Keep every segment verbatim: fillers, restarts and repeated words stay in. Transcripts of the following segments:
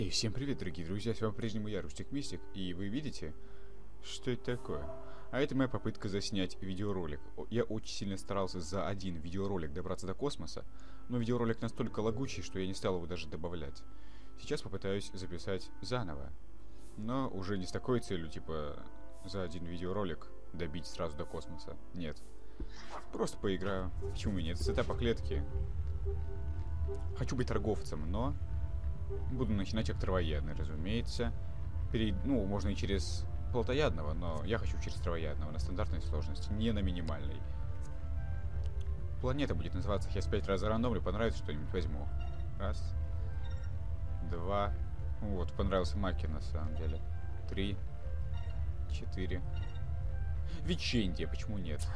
Эй, всем привет, дорогие друзья, с вами по-прежнему я, Рустик Мистик, и вы видите, что это такое? А это моя попытка заснять видеоролик. Я очень сильно старался за один видеоролик добраться до космоса, но видеоролик настолько лагучий, что я не стал его даже добавлять. Сейчас попытаюсь записать заново, но уже не с такой целью, типа, за один видеоролик добить сразу до космоса. Нет. Просто поиграю. Почему и нет? Сетапа клетки. Хочу быть торговцем, но буду начинать как травоядный, разумеется. Перейд... Ну, можно и через плотоядного, но я хочу через травоядного на стандартной сложности, не на минимальной. Планета будет называться, я с пять раз зарандомлю, понравится что-нибудь, возьму. Раз. Два. Вот, понравился Маки на самом деле. Три. Четыре. Вечендия, почему нет?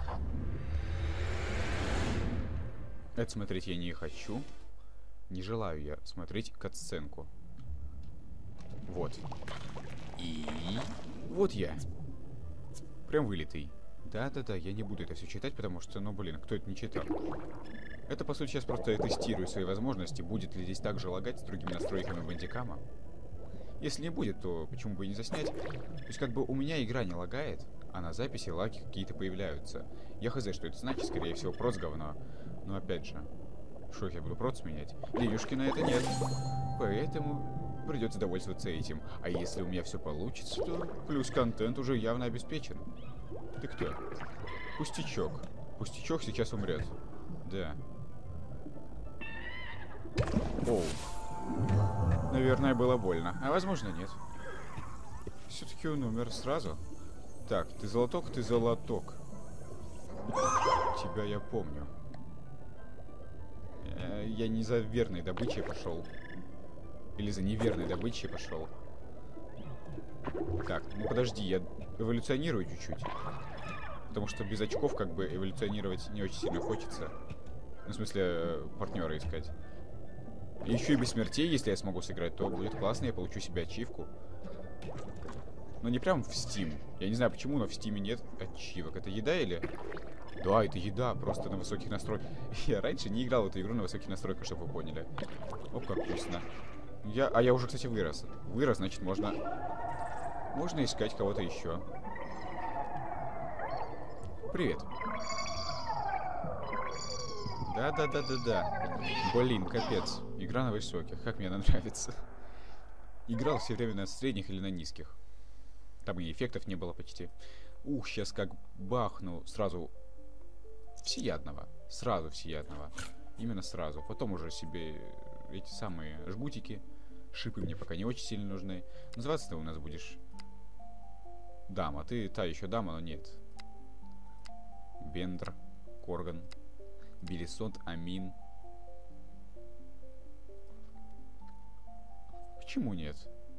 Это смотреть я не хочу. Не желаю я смотреть катсценку. Вот. И... Вот я. Прям вылитый. Да-да-да, я не буду это все читать, потому что, ну, блин, кто это не читал? Это, по сути, сейчас просто я тестирую свои возможности. Будет ли здесь также лагать с другими настройками бандикама? Если не будет, то почему бы и не заснять? То есть, как бы у меня игра не лагает, а на записи лаги какие-то появляются. Я хз, что это значит, скорее всего, проц говно. Но опять же... Что я буду проц менять? Денежки на это нет. Поэтому придется довольствоваться этим. А если у меня все получится, то плюс контент уже явно обеспечен. Ты кто? Пустячок. Пустячок сейчас умрет. Да. Оу. Наверное, было больно. А возможно, нет. Все-таки он умер сразу. Так, ты золоток, ты золоток. Тебя я помню. Я не за верной добычей пошел. Или за неверной добычей пошел. Так, ну подожди, я эволюционирую чуть-чуть. Потому что без очков как бы эволюционировать не очень сильно хочется. Ну, в смысле, партнера искать. И еще и без смертей, если я смогу сыграть, то будет классно, я получу себе ачивку. Но не прям в Steam. Я не знаю почему, но в Steam нет ачивок. Это еда или... Да, это еда, просто на высоких настройках. Я раньше не играл в эту игру на высоких настройках, чтобы вы поняли. О, как вкусно. Я... А я уже, кстати, вырос. Вырос, значит, можно... Можно искать кого-то еще. Привет. Да-да-да-да-да. Блин, капец. Игра на высоких. Как мне она нравится. Играл все время на средних или на низких. Там и эффектов не было почти. Ух, сейчас как бахну сразу... Всеядного. Сразу всеядного. Именно сразу. Потом уже себе эти самые жгутики. Шипы мне пока не очень сильно нужны. Называться ты у нас будешь... Дама. Ты та еще дама, но нет. Бендер. Корган. Белисонт. Амин. Почему нет?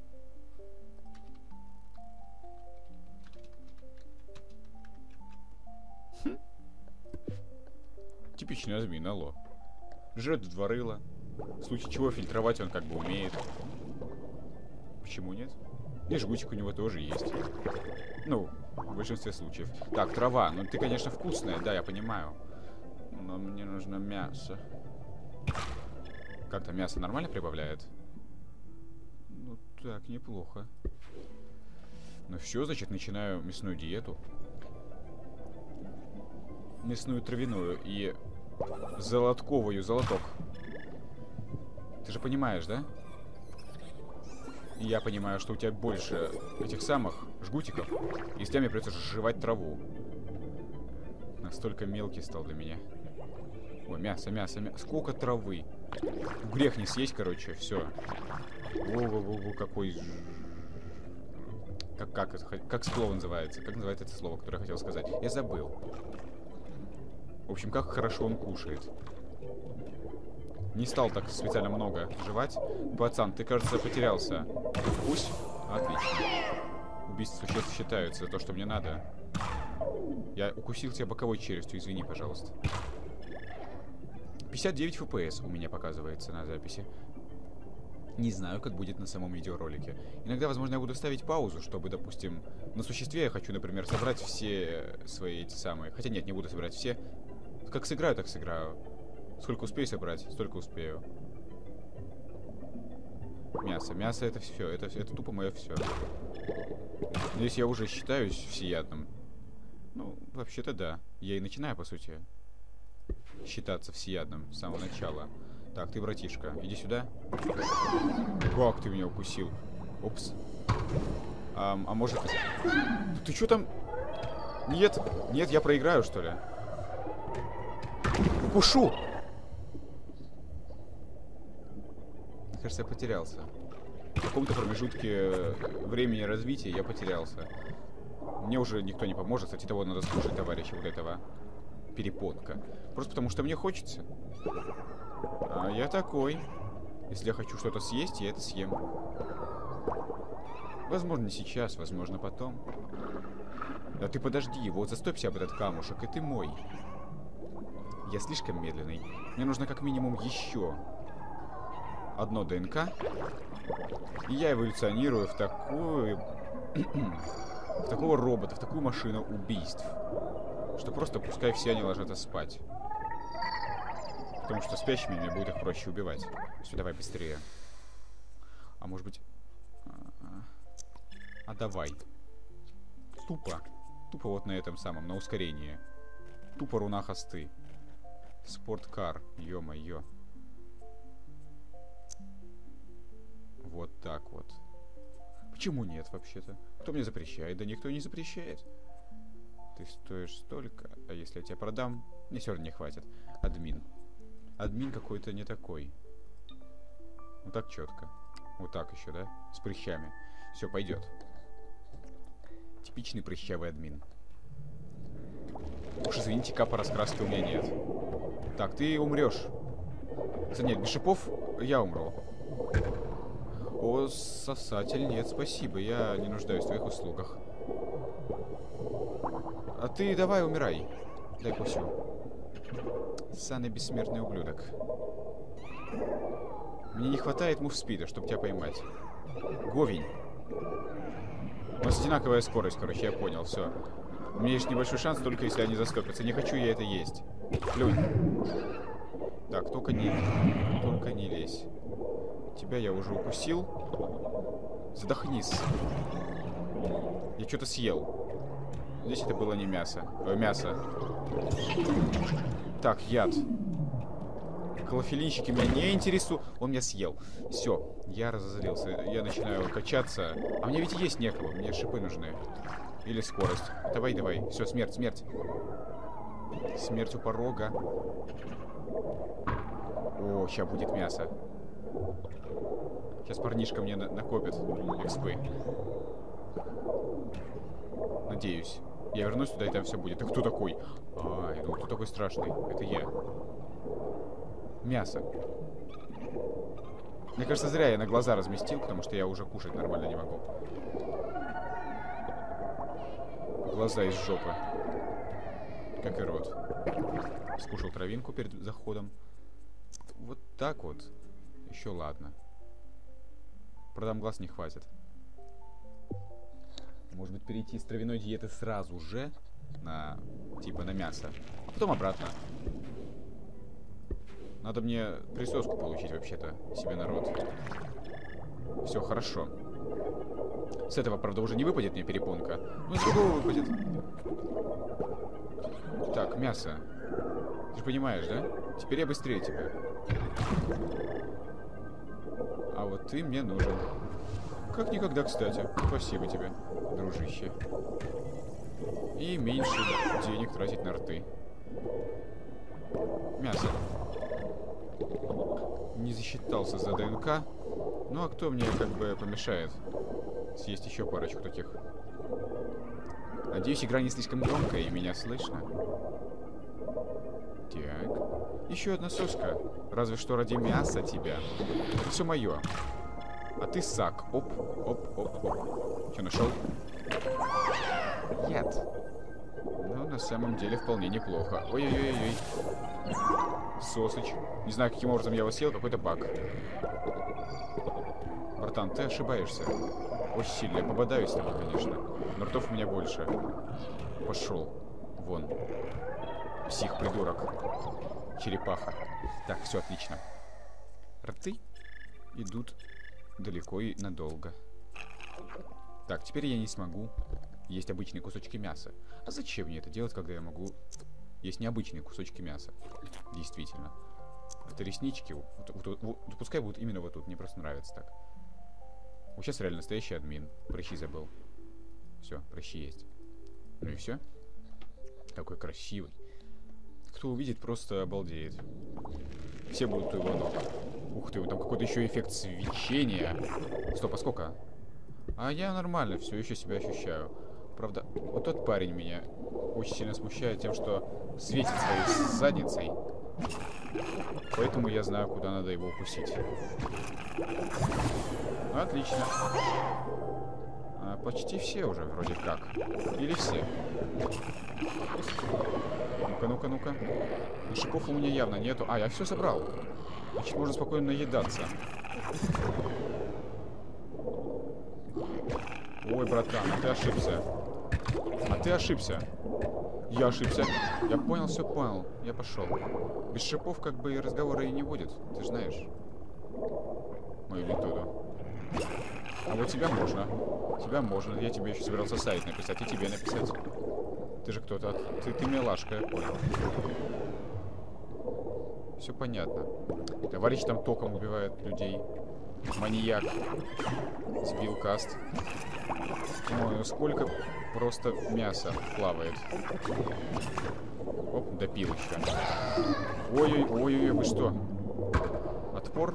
Хм. Типичный админ, алло. Жрет в два рыла. В случае чего фильтровать он как бы умеет. Почему нет? И жгутик у него тоже есть. Ну, в большинстве случаев. Так, трава. Ну ты, конечно, вкусная, да, я понимаю. Но мне нужно мясо. Как-то мясо нормально прибавляет? Ну так, неплохо. Ну все, значит, начинаю мясную диету. Мясную травяную и золотковую, золоток. Ты же понимаешь, да? И я понимаю, что у тебя больше этих самых жгутиков. И с тебя мне придется жевать траву. Настолько мелкий стал для меня. Ой, мясо, мясо, мясо. Сколько травы. Грех не съесть, короче, все. Ого-го-го, какой... Как, как, это, как слово называется? Как называется это слово, которое я хотел сказать? Я забыл. В общем, как хорошо он кушает. Не стал так специально много жевать. Пацан, ты, кажется, потерялся. Пусть? Отлично. Убийства существ считаются за то, что мне надо. Я укусил тебя боковой челюстью, извини, пожалуйста. пятьдесят девять эф пи эс у меня показывается на записи. Не знаю, как будет на самом видеоролике. Иногда, возможно, я буду ставить паузу, чтобы, допустим, на существе я хочу, например, собрать все свои эти самые... Хотя нет, не буду собирать все. Как сыграю, так сыграю. Сколько успею собрать, столько успею. Мясо. Мясо это все. Это, это тупо мое все. Здесь я уже считаюсь всеядным. Ну, вообще-то да. Я и начинаю, по сути, считаться всеядным с самого начала. Так, ты, братишка, иди сюда. Как ты меня укусил? Упс. А, а может... Ты что там? Нет, нет, я проиграю, что ли? Укушу! Мне кажется, я потерялся. В каком-то промежутке времени развития я потерялся. Мне уже никто не поможет. Кстати, того надо слушать, товарища, вот этого перепонка. Просто потому, что мне хочется. А я такой. Если я хочу что-то съесть, я это съем. Возможно, не сейчас, возможно, потом. Да ты подожди, вот застопься об этот камушек, и ты мой. Я слишком медленный. Мне нужно как минимум еще одно ДНК. И я эволюционирую в такую... в такого робота, в такую машину убийств. Что просто пускай все они ложатся спать. Потому что спящими мне будет их проще убивать. Все, давай быстрее. А может быть... А давай. Тупо. Тупо вот на этом самом, на ускорении. Тупо руна хосты. Спорткар. Ё-моё. Вот так вот. Почему нет вообще-то? Кто мне запрещает? Да никто не запрещает. Ты стоишь столько, а если я тебя продам, мне все равно не хватит. Админ. Админ какой-то не такой. Вот так четко. Вот так еще, да? С прыщами. Все, пойдет. Типичный прыщавый админ. Уж извините, капа раскраски у меня нет. Так, ты умрешь. Нет, без шипов я умру. О, сосатель, нет, спасибо. Я не нуждаюсь в твоих услугах. А ты давай умирай. Дай кусю. Ссаный бессмертный ублюдок. Мне не хватает мувспида, чтобы тебя поймать. Говень. У нас одинаковая скорость, короче, я понял, все. У меня есть небольшой шанс, только если они застопятся. Не хочу я это есть. Плюнь. Так, только не... Только не лезь. Тебя я уже укусил. Задохнись. Я что-то съел. Здесь это было не мясо. Э, мясо. Так, яд. Клофелинщики меня не интересуют. Он меня съел. Все, я разозлился. Я начинаю качаться. А мне ведь есть некого. Мне шипы нужны. Или скорость. Давай, давай. Все, смерть, смерть. Смерть у порога. О, сейчас будет мясо. Сейчас парнишка мне на накопит экспы. Надеюсь. Я вернусь туда, и там все будет. Ты кто такой? А, я думал, кто такой страшный? Это я. Мясо. Мне кажется, зря я на глаза разместил, потому что я уже кушать нормально не могу. Глаза из жопы. Как и рот. Скушал травинку перед заходом. Вот так вот. Еще ладно. Продам глаз не хватит. Может быть, перейти с травяной диеты сразу же на, типа, на мясо, а потом обратно. Надо мне присоску получить вообще-то себе на рот. Все, хорошо. С этого, правда, уже не выпадет мне перепонка. Ну, с другого выпадет. Так, мясо. Ты же понимаешь, да? Теперь я быстрее тебя. А вот ты мне нужен. Как никогда, кстати. Спасибо тебе, дружище. И меньше денег тратить на рты. Мясо. Не засчитался за ДНК. Ну а кто мне как бы помешает съесть еще парочку таких? Надеюсь, игра не слишком громкая и меня слышно. Так. Еще одна соска. Разве что ради мяса тебя. Это все мое. А ты сак. Оп, оп, оп, оп. Че, нашел? Яд. Ну, на самом деле, вполне неплохо. Ой-ой-ой-ой. Сосыч. Не знаю, каким образом я его съел, какой-то баг. Братан, ты ошибаешься. Очень сильно. Я попадаюсь с тобой, конечно. Но ртов у меня больше. Пошел. Вон. Псих, придурок. Черепаха. Так, все отлично. Рты идут далеко и надолго. Так, теперь я не смогу есть обычные кусочки мяса. А зачем мне это делать, когда я могу есть необычные кусочки мяса? Действительно. Это реснички. Вот, вот, вот, вот, пускай будут именно вот тут. Мне просто нравится так. Вот сейчас реально настоящий админ. Прыщи забыл. Все, прыщи есть. Ну и все. Какой красивый. Кто увидит, просто обалдеет. Все будут его ног. Ух ты, там какой-то еще эффект свечения. Стоп, а сколько? А я нормально, все еще себя ощущаю. Правда, вот тот парень меня очень сильно смущает тем, что светит своей задницей. Поэтому я знаю, куда надо его укусить. Отлично. А, почти все уже, вроде как. Или все. Ну-ка, ну-ка, ну-ка. Шипов у меня явно нету. А, я все собрал. Значит, можно спокойно наедаться. Ой, братан, а ты ошибся. А ты ошибся. Я ошибся. Я понял, все понял. Я пошел. Без шипов как бы и разговора и не будет. Ты же знаешь мою методу. А вот тебя можно. Тебя можно. Я тебе еще собирался сайт написать, и тебе написать. Ты же кто-то. Ты, ты милашка, я понял. Все понятно. Товарищ там током убивает людей. Маньяк. Сбил каст. Ой, ну сколько просто мяса плавает. Оп, допил еще. Ой-ой-ой, вы что? Отпор?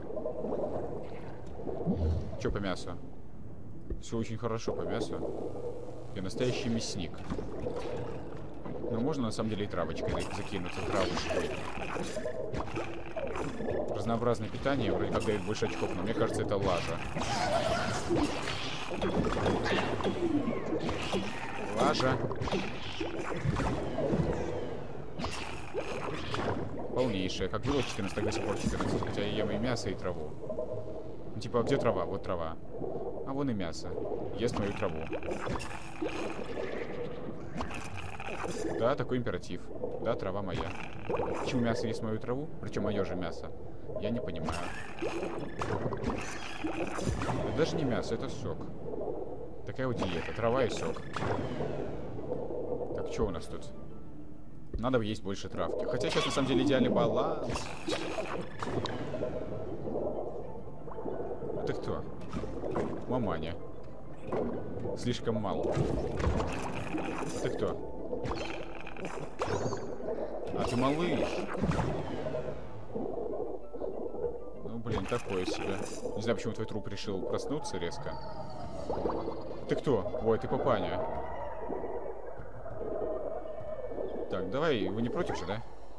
Че по мясу? Все очень хорошо по мясу. Я настоящий мясник. Ну, можно на самом деле и травочкой закинуться, травочкой. Разнообразное питание, вроде как дает больше очков, но мне кажется, это лажа. Лажа. Полнейшая. Как было четырнадцать, так до сих пор четырнадцать. Хотя я ем и мясо, и траву. Ну, типа, где трава? Вот трава. А вон и мясо. Ест мою траву. Да, такой императив. Да, трава моя. Почему мясо ест мою траву? Причем мое же мясо. Я не понимаю. Это даже не мясо, это сок. Такая вот диета. Трава и сок. Так, что у нас тут? Надо есть больше травки. Хотя сейчас на самом деле идеальный баланс. Это кто? Маманя. Слишком мало. Ты кто? А ты малыш. Ну, блин, такое себе. Не знаю, почему твой труп решил проснуться резко. Ты кто? Ой, ты папаня. Так, давай, вы не против же, да?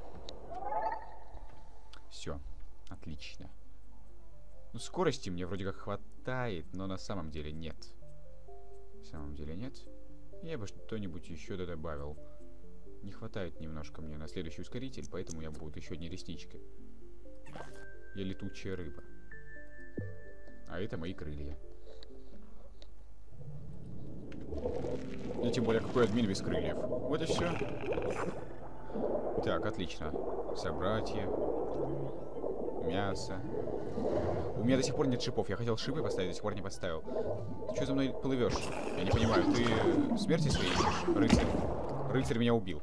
Все, отлично. Ну, скорости мне вроде как хватает, но на самом деле нет. На самом деле нет. Я бы что-нибудь еще добавил. Не хватает немножко мне на следующий ускоритель, поэтому я буду еще одни реснички. Я летучая рыба. А это мои крылья. И тем более, какой админ без крыльев. Вот и все. Так, отлично. Собратья. Мясо. У меня до сих пор нет шипов. Я хотел шипы поставить, до сих пор не поставил. Ты что за мной плывешь? Я не понимаю. Ты смерти своей ищешь? Рыцарь. Рыцарь меня убил.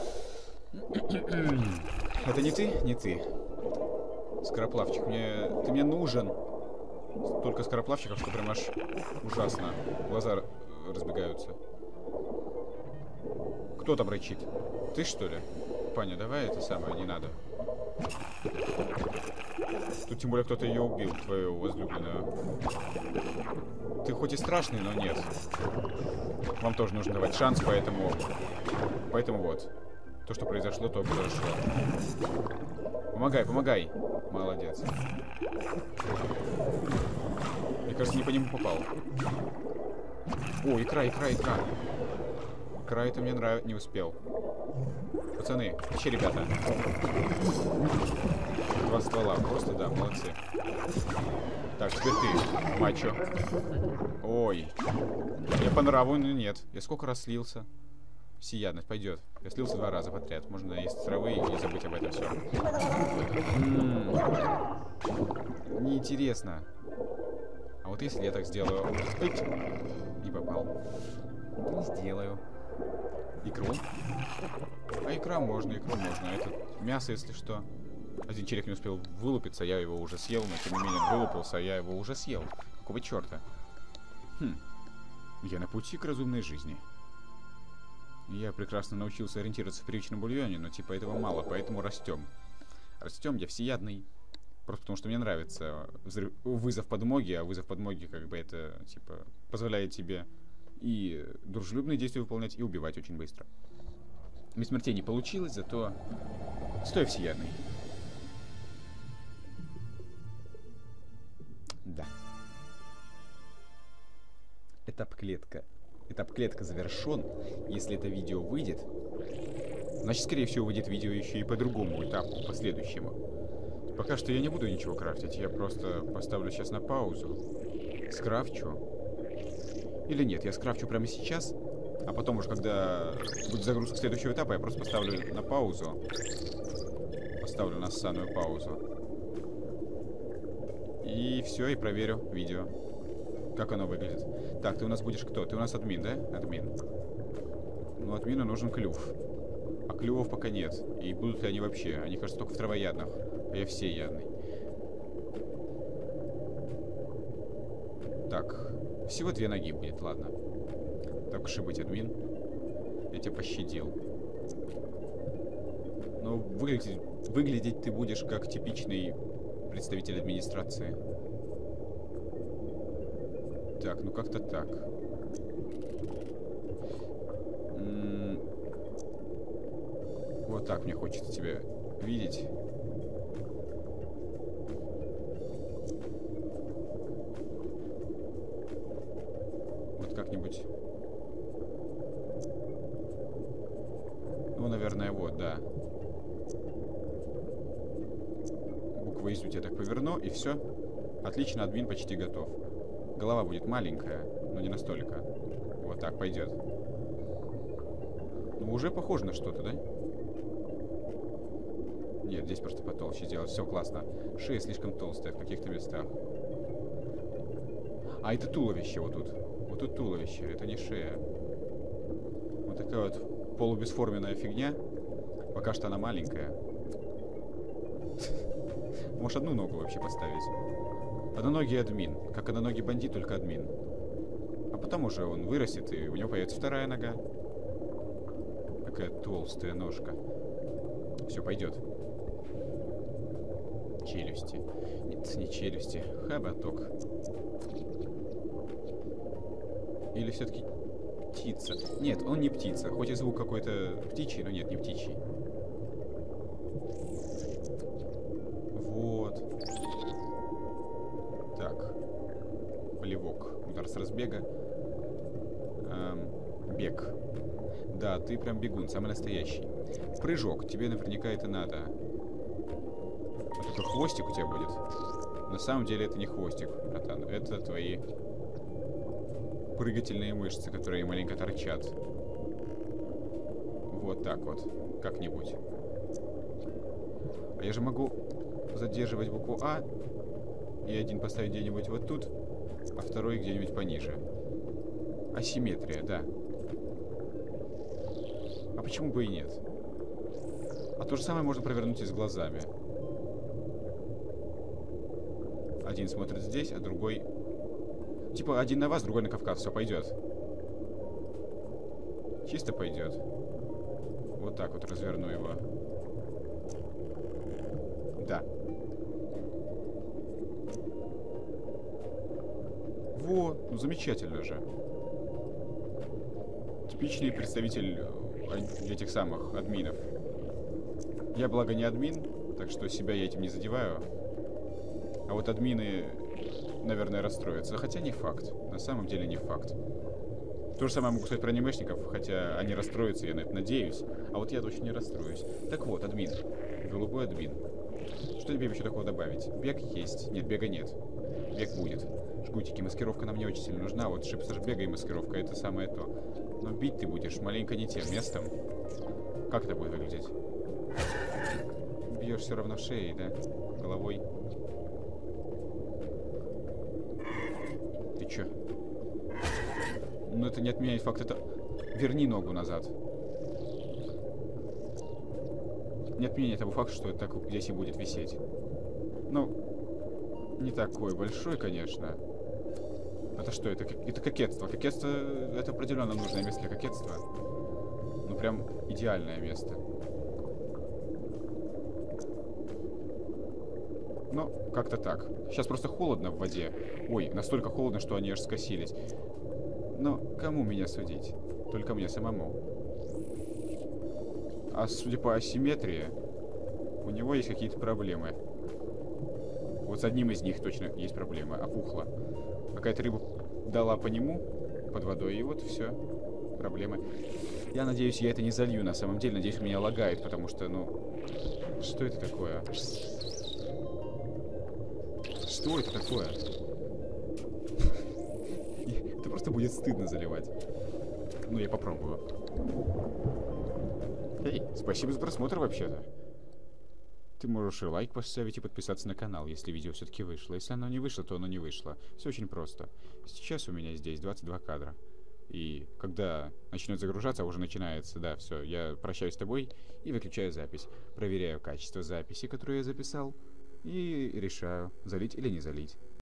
Это не ты? Не ты. Скороплавчик. Мне... Ты мне нужен. Столько скороплавчиков, что прям аж ужасно. Глаза разбегаются. Кто там рычит? Ты что ли? Паня, давай это самое, не надо. Тут тем более кто-то ее убил, твою возлюбленную. Ты хоть и страшный, но нет. Вам тоже нужно давать шанс, поэтому... Поэтому вот. То, что произошло, то произошло. Помогай, помогай. Молодец. Мне кажется, не по нему попал. О, икра, икра, икра. Икра, это мне нравится. Не успел. Пацаны, вообще, ребята. Два ствола. Просто, да, молодцы. Так, теперь ты, мачо. Ой. Я по нраву, но нет. Я сколько раз слился? Всеядность, пойдет. Я слился два раза подряд. Можно есть травы и забыть об этом все. Неинтересно. А вот если я так сделаю... Эть! Не попал. Не сделаю. Икру? А икра можно, икру можно. Это мясо, если что. Один челик не успел вылупиться, я его уже съел, но тем не менее он вылупился, а я его уже съел. Какого черта? Хм. Я на пути к разумной жизни. Я прекрасно научился ориентироваться в привычном бульоне, но типа этого мало, поэтому растем. Растем, я всеядный. Просто потому что мне нравится взрыв... вызов подмоги, а вызов подмоги как бы это типа позволяет тебе и дружелюбные действия выполнять, и убивать очень быстро. Без смертей не получилось, зато стой всеядный. Да. Этап клетка. Этап клетка завершен. Если это видео выйдет, значит, скорее всего, выйдет видео еще и по другому этапу, по следующему. Пока что я не буду ничего крафтить. Я просто поставлю сейчас на паузу. Скрафчу. Или нет, я скрафчу прямо сейчас. А потом уже, когда будет загрузка следующего этапа, я просто поставлю на паузу. Поставлю на ссаную паузу. И все, и проверю видео. Как оно выглядит. Так, ты у нас будешь кто? Ты у нас админ, да? Админ. Ну, админу нужен клюв. А клювов пока нет. И будут ли они вообще? Они, кажется, только в травоядных. А я всеядный. Так. Всего две ноги будет, ладно. Так уж и быть, админ. Я тебя пощадил. Но выглядеть, выглядеть ты будешь как типичный представитель администрации. Так, ну как-то так. М-м- вот так мне хочется тебя видеть. Вот как-нибудь. Ну, наверное, вот, да. Букву из я так поверну, и все. Отлично, админ почти готов. Голова будет маленькая, но не настолько. Вот так пойдет. Ну, уже похоже на что-то, да? Нет, здесь просто потолще сделать. Все классно. Шея слишком толстая в каких-то местах. А, это туловище вот тут. Вот тут туловище, это не шея. Вот такая вот полубесформенная фигня. Пока что она маленькая. Можешь одну ногу вообще поставить. Одноногий админ. Как одноногий бандит, только админ. А потом уже он вырастет, и у него появится вторая нога. Какая толстая ножка. Все, пойдет. Челюсти. Нет, не челюсти. Хоботок. Или все-таки птица? Нет, он не птица. Хоть и звук какой-то птичий, но нет, не птичий. Вот. Так. Плевок. Удар с разбега. Эм, бег. Да, ты прям бегун, самый настоящий. Прыжок. Тебе наверняка это надо. А только хвостик у тебя будет. На самом деле это не хвостик, братан. Это твои прыгательные мышцы, которые маленько торчат. Вот так вот. Как-нибудь. А я же могу задерживать букву А и один поставить где-нибудь вот тут, а второй где-нибудь пониже. Асимметрия, да. А почему бы и нет? А то же самое можно провернуть и с глазами. Один смотрит здесь, а другой... Типа один на вас, другой на Кавказ. Все, пойдет. Чисто пойдет. Вот так вот разверну его. Да. Вот, ну замечательно же. Типичный представитель этих самых админов. Я, благо, не админ, так что себя я этим не задеваю. А вот админы, наверное, расстроятся. Хотя не факт. На самом деле не факт. То же самое могу сказать про анимешников, хотя они расстроятся, я на это надеюсь. А вот я точно не расстроюсь. Так вот, админ. Голубой админ. Что тебе еще такого добавить? Бег есть. Нет, бега нет. Бег будет. Жгутики. Маскировка нам не очень сильно нужна. Вот шипсаж бега и маскировка — это самое то. Но бить ты будешь маленько не тем местом. Как это будет выглядеть? Бьешь все равно шеей, да? Головой. чё? Но это не отменяет факт, это... Верни ногу назад. Не отменяет того факта, что это так здесь и будет висеть. Ну, не такой большой, конечно. Это что? Это, это кокетство. Кокетство — это определенно нужное место для кокетства. Ну, прям идеальное место. Ну, как-то так. Сейчас просто холодно в воде. Ой, настолько холодно, что они аж скосились. Но кому меня судить? Только мне самому. А судя по асимметрии, у него есть какие-то проблемы. Вот с одним из них точно есть проблемы. Опухло. Какая-то рыба дала по нему под водой, и вот все. Проблемы. Я надеюсь, я это не залью на самом деле. Надеюсь, меня лагает, потому что, ну... Что это такое? Что это такое? Это просто будет стыдно заливать. Ну, я попробую. Эй, спасибо за просмотр вообще-то. Ты можешь и лайк поставить, и подписаться на канал, если видео все-таки вышло. Если оно не вышло, то оно не вышло. Все очень просто. Сейчас у меня здесь двадцать два кадра. И когда начнет загружаться, а уже начинается, да, все, я прощаюсь с тобой и выключаю запись. Проверяю качество записи, которую я записал, и решаю, залить или не залить.